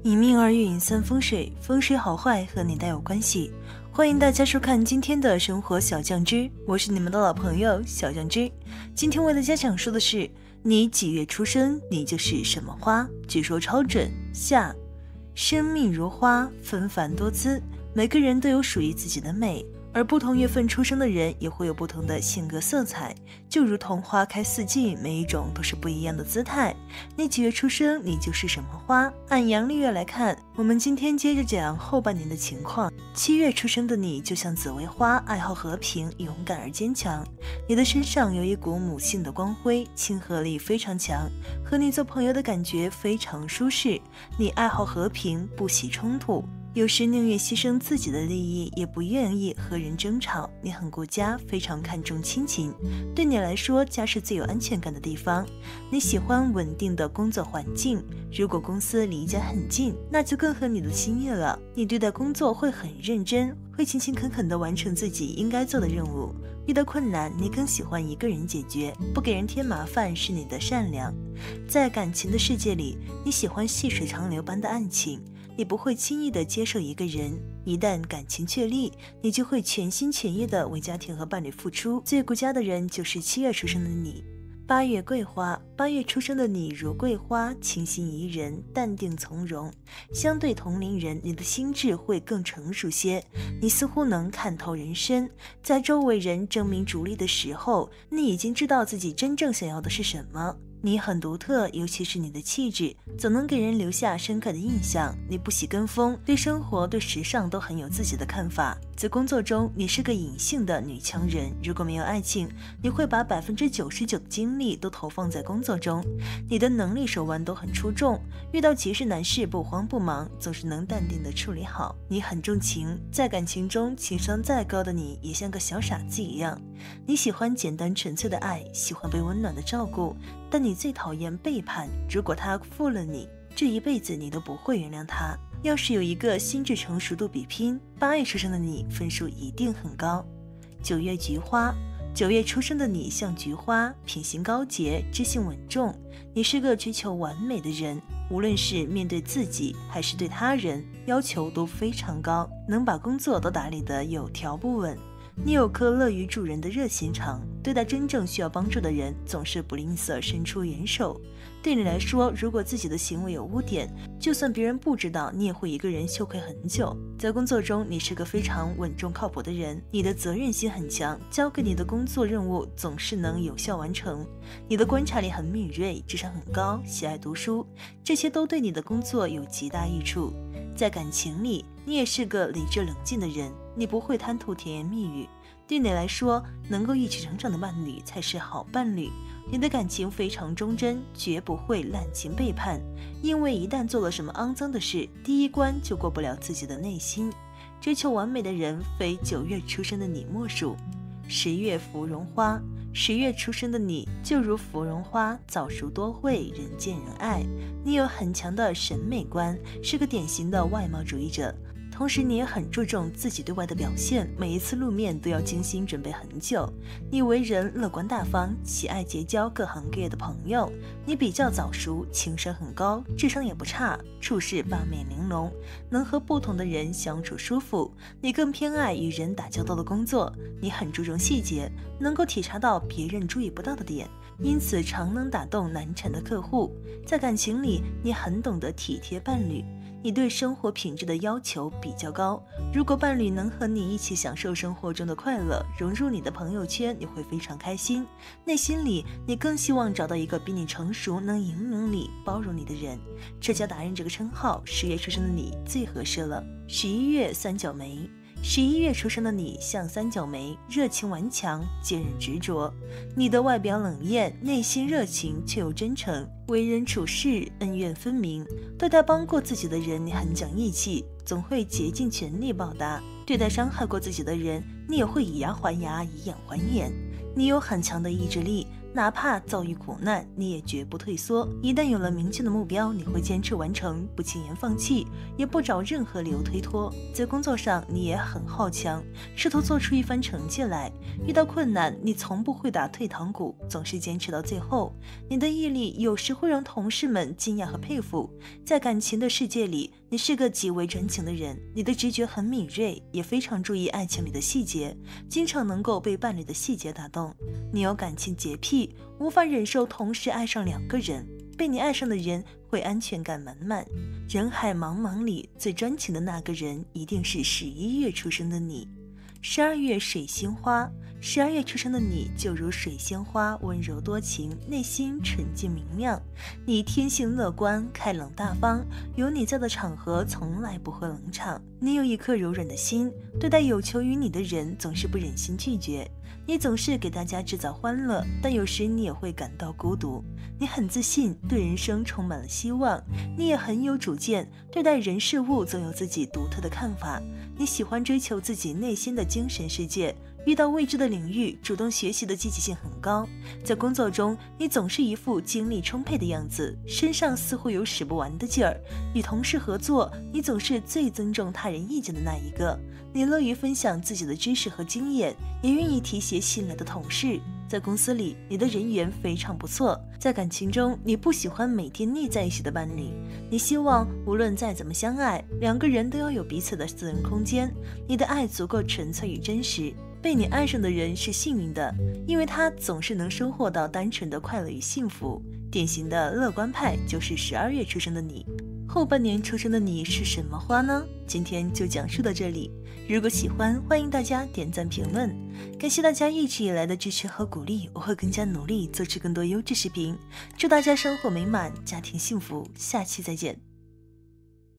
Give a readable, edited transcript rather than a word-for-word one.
一命二运三风水，风水好坏和你大有关系。欢迎大家收看今天的生活小酱汁，我是你们的老朋友小酱汁。今天为大家讲述的是，你几月出生，你就是什么花。据说超准。夏，生命如花，纷繁多姿，每个人都有属于自己的美，而不同月份出生的人也会有不同的性格色彩，就如同花开四季，每一种都是不一样的姿态。你几月出生，你就是什么花。按阳历月来看，我们今天接着讲后半年的情况。7月出生的你就像紫薇花，爱好和平，勇敢而坚强。你的身上有一股母性的光辉，亲和力非常强，和你做朋友的感觉非常舒适。你爱好和平，不喜冲突，有时宁愿牺牲自己的利益，也不愿意和人争吵。你很顾家，非常看重亲情，对你来说，家是最有安全感的地方。你喜欢稳定的工作环境，如果公司离家很近，那就更合你的心意了。你对待工作会很认真，会勤勤恳恳地完成自己应该做的任务。遇到困难，你更喜欢一个人解决，不给人添麻烦是你的善良。在感情的世界里，你喜欢细水长流般的爱情，你不会轻易地接受一个人，一旦感情确立，你就会全心全意地为家庭和伴侣付出。最顾家的人就是7月出生的你。8月桂花，8月出生的你如桂花，清新宜人，淡定从容。相对同龄人，你的心智会更成熟些，你似乎能看透人生。在周围人争名逐利的时候，你已经知道自己真正想要的是什么。你很独特，尤其是你的气质，总能给人留下深刻的印象。你不喜跟风，对生活、对时尚都很有自己的看法。在工作中，你是个隐性的女强人。如果没有爱情，你会把99%的精力都投放在工作中。你的能力手腕都很出众，遇到急事难事不慌不忙，总是能淡定地处理好。你很重情，在感情中情商再高的你也像个小傻子一样。你喜欢简单纯粹的爱，喜欢被温暖的照顾，但你最讨厌背叛。如果他负了你，这一辈子你都不会原谅他。要是有一个心智成熟度比拼，8月出生的你分数一定很高。9月菊花，9月出生的你像菊花，品行高洁，知性稳重。你是个追求完美的人，无论是面对自己还是对他人，要求都非常高，能把工作都打理得有条不紊。你有颗乐于助人的热心肠，对待真正需要帮助的人，总是不吝啬伸出援手。对你来说，如果自己的行为有污点，就算别人不知道，你也会一个人羞愧很久。在工作中，你是个非常稳重靠谱的人，你的责任心很强，交给你的工作任务总是能有效完成。你的观察力很敏锐，智商很高，喜爱读书，这些都对你的工作有极大益处。在感情里，你也是个理智冷静的人，你不会贪图甜言蜜语。对你来说，能够一起成长的伴侣才是好伴侣。你的感情非常忠贞，绝不会滥情背叛，因为一旦做了什么肮脏的事，第一关就过不了自己的内心。追求完美的人，非9月出生的你莫属。10月芙蓉花，10月出生的你就如芙蓉花，早熟多慧，人见人爱。你有很强的审美观，是个典型的外貌主义者。同时你也很注重自己对外的表现，每一次露面都要精心准备很久。你为人乐观大方，喜爱结交各行各业的朋友。你比较早熟，情商很高，智商也不差，处事八面玲珑，能和不同的人相处舒服。你更偏爱与人打交道的工作，你很注重细节，能够体察到别人注意不到的点，因此常能打动难缠的客户。在感情里，你很懂得体贴伴侣。你对生活品质的要求比较高，如果伴侣能和你一起享受生活中的快乐，融入你的朋友圈，你会非常开心。内心里，你更希望找到一个比你成熟、能引领你、包容你的人。社交达人这个称号，10月出生的你最合适了。11月三角梅，11月出生的你像三角梅，热情顽强，坚韧执着。你的外表冷艳，内心热情却又真诚，为人处事恩怨分明。对待帮过自己的人，你很讲义气，总会竭尽全力报答。对待伤害过自己的人，你也会以牙还牙，以眼还眼。你有很强的意志力， 哪怕遭遇苦难，你也绝不退缩。一旦有了明确的目标，你会坚持完成，不轻言放弃，也不找任何理由推脱。在工作上，你也很好强，试图做出一番成绩来。遇到困难，你从不会打退堂鼓，总是坚持到最后。你的毅力有时会让同事们惊讶和佩服。在感情的世界里，你是个极为专情的人，你的直觉很敏锐，也非常注意爱情里的细节，经常能够被伴侣的细节打动。你有感情洁癖，无法忍受同时爱上2个人，被你爱上的人会安全感满满。人海茫茫里，最专情的那个人一定是11月出生的你。12月水仙花，12月出生的你就如水仙花，温柔多情，内心纯净明亮。你天性乐观，开朗大方，有你在的场合从来不会冷场。你有一颗柔软的心，对待有求于你的人总是不忍心拒绝。你总是给大家制造欢乐，但有时你也会感到孤独。你很自信，对人生充满了希望。你也很有主见，对待人事物总有自己独特的看法。你喜欢追求自己内心的精神世界，遇到未知的领域，主动学习的积极性很高。在工作中，你总是一副精力充沛的样子，身上似乎有使不完的劲儿。与同事合作，你总是最尊重他人意见的那一个。你乐于分享自己的知识和经验，也愿意提携新来的同事。在公司里，你的人缘非常不错。在感情中，你不喜欢每天腻在一起的伴侣，你希望无论再怎么相爱，2个人都要有彼此的私人空间。你的爱足够纯粹与真实。被你爱上的人是幸运的，因为他总是能收获到单纯的快乐与幸福。典型的乐观派就是12月出生的你。后半年出生的你是什么花呢？今天就讲述到这里。如果喜欢，欢迎大家点赞评论。感谢大家一直以来的支持和鼓励，我会更加努力做出更多优质视频。祝大家生活美满，家庭幸福，下期再见。